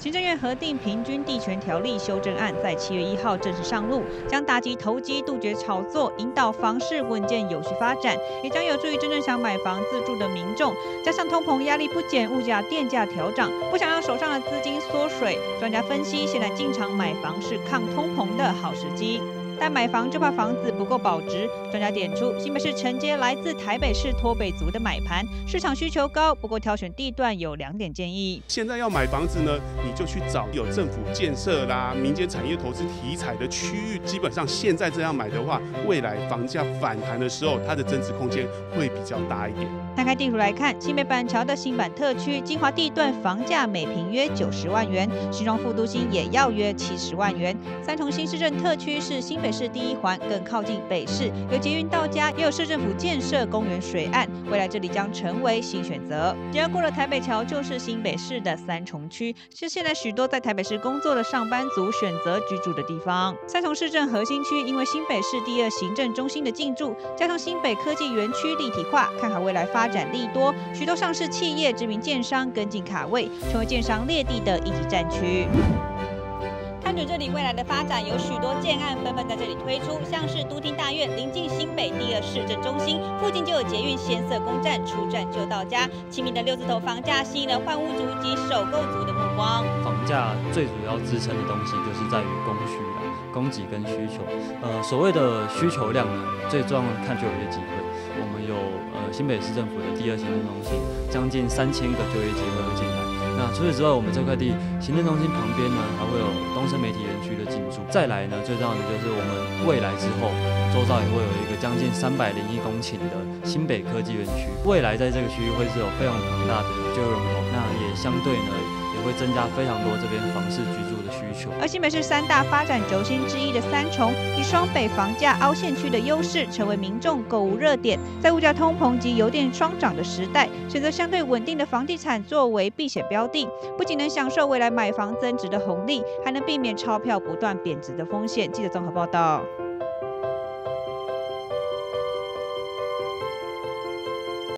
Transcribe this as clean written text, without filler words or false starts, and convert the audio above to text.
行政院核定平均地权条例修正案，在7月1号正式上路，将打击投机、杜绝炒作，引导房市稳健有序发展，也将有助于真正想买房自住的民众。加上通膨压力不减，物价电价调涨，不想让手上的资金缩水。专家分析，现在进场买房是抗通膨的好时机。但买房就怕房子不够保值。专家点出，新北市承接来自台北市脱北族的买盘，市场需求高，不过挑选地段有2点建议。 现在要买房子呢，你就去找有政府建设啦、民间产业投资题材的区域。基本上现在这样买的话，未来房价反弹的时候，它的增值空间会比较大一点。 摊开地图来看，新北板桥的新板特区精华地段房价每坪约90万元，新庄副都心也要约70万元。三重新市镇特区是新北市第1环，更靠近北市，有捷运到家，也有市政府建设公园水岸，未来这里将成为新选择。只要过了台北桥，就是新北市的三重区，是现在许多在台北市工作的上班族选择居住的地方。三重市政核心区因为新北市第2行政中心的进驻，加上新北科技园区立体化，看好未来发展利多，许多上市企业、知名建商跟进卡位，成为建商列地的一级战区。看准这里未来的发展，有许多建案纷纷在这里推出，像是都厅大院临近新北第2市政中心，附近就有捷运先色公站，出站就到家。亲民的6字头房价吸引了换屋族及首购族的目光。 房价最主要支撑的东西就是在于供需啦，供给跟需求。所谓的需求量呢，最重要的看就业机会。我们有新北市政府的第2行政中心，将近3000个就业机会会进来。那除此之外，我们这块地行政中心旁边呢，还会有东森媒体园区的进驻。再来呢，最重要的就是我们未来之后，周遭也会有一个将近301公顷的新北科技园区。未来在这个区域会是有非常庞大的就业人口，那也相对呢也会增加非常多这边房市居住的需求。 而新北市3大发展轴心之一的三重，以双北房价凹陷区的优势，成为民众购物热点。在物价通膨及油电双涨的时代，选择相对稳定的房地产作为避险标的，不仅能享受未来买房增值的红利，还能避免钞票不断贬值的风险。记者综合报道。